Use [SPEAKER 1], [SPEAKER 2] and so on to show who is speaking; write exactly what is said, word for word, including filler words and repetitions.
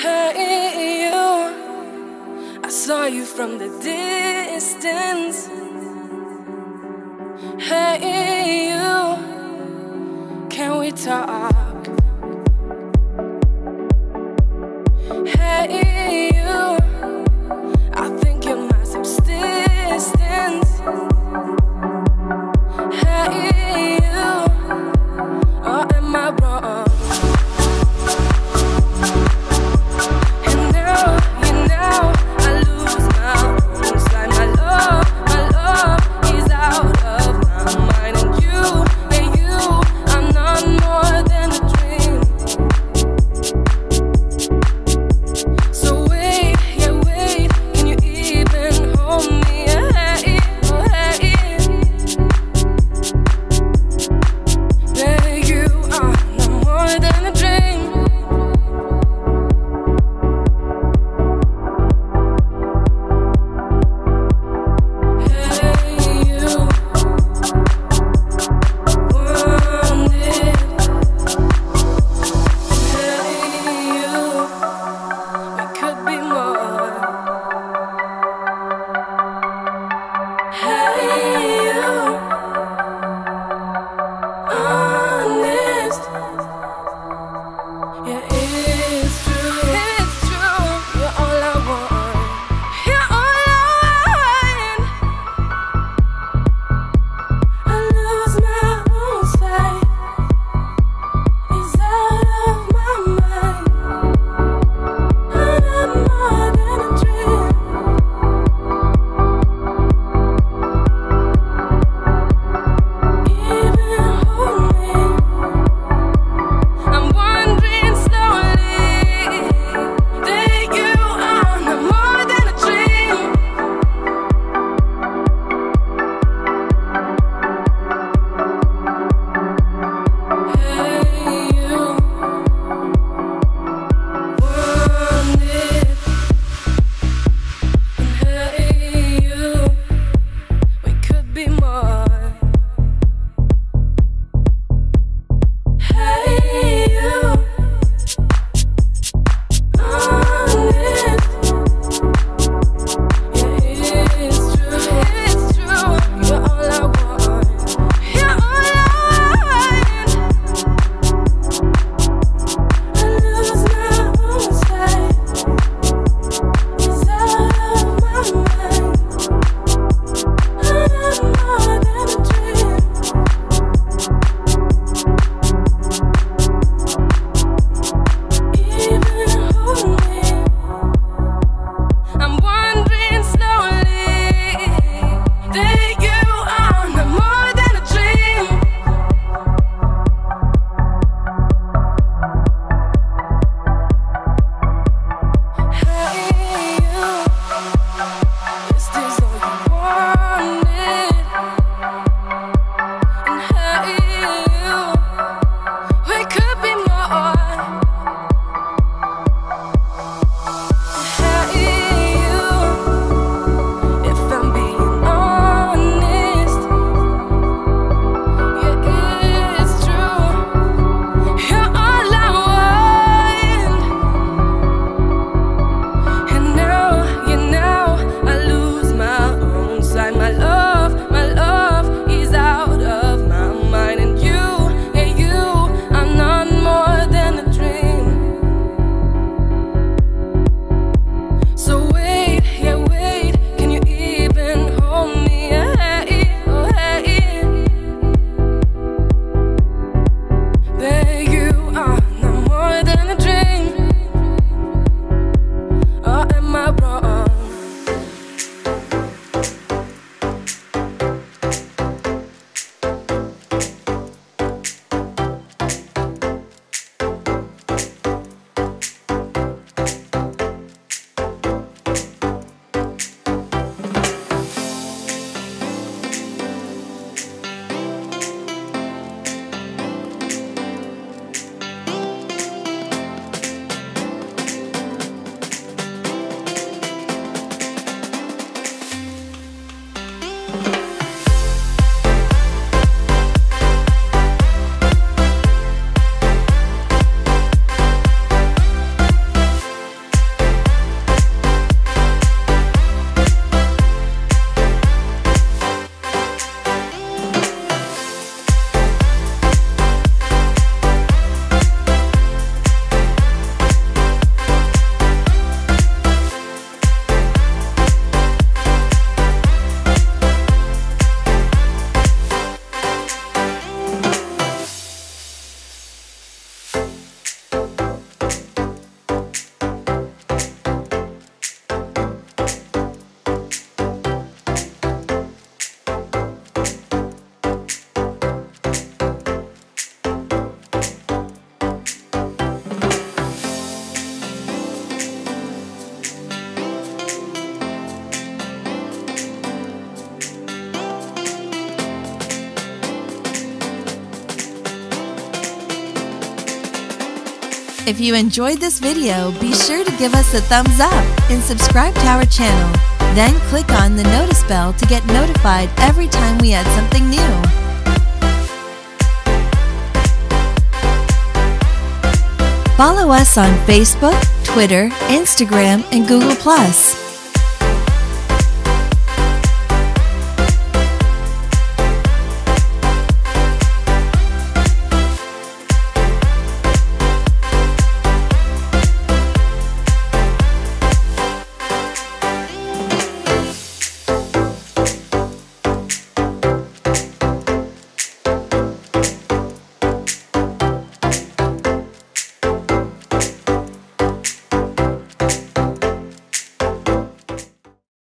[SPEAKER 1] Hey you, I saw you from the distance. Hey you, can we talk? Hey you, I think you're my subsistence. Hey you, or am I wrong? And now, you know, I lose my own sight. My love, my love is out of my mind. And you, yeah you, I'm not more than a dream. So wait, yeah wait, can you even hold me? Hey, oh hey, baby, you are not more than a dream. Hey you, want it. Hey you, we could be more. Hey you, honest. Yeah, it's true. It's true. You're all I want. You're all I want. I lose my own sight. It's out of my mind. I'm not more than a dream. Even hold me. I'm wandering slowly that you are not more than a dream. Hey you, want it. And hey you, we could be more. Hey you, honest. Yeah, it's true. It's true. You're all I want. You're all I want. I lose my own sight. It's out of my mind. I'm not more than a dream. Even hold me. I'm wandering slowly that you are not more than a dream. Hey you, is this all you wanted? And hey you, we could be more. Hey you, if I'm being honest, yeah it's true. You're all I want. And now, you know, I lose my own sight. My love, my love is out of my mind. And you, yeah you, I'm not more than a dream. So wait, yeah wait, can you even hold me? Hey, oh hey, babe, you are not more than a dream. Or am I wrong?
[SPEAKER 2] If you enjoyed this video, be sure to give us a thumbs up and subscribe to our channel. Then click on the notice bell to get notified every time we add something new. Follow us on Facebook, Twitter, Instagram, and Google plus.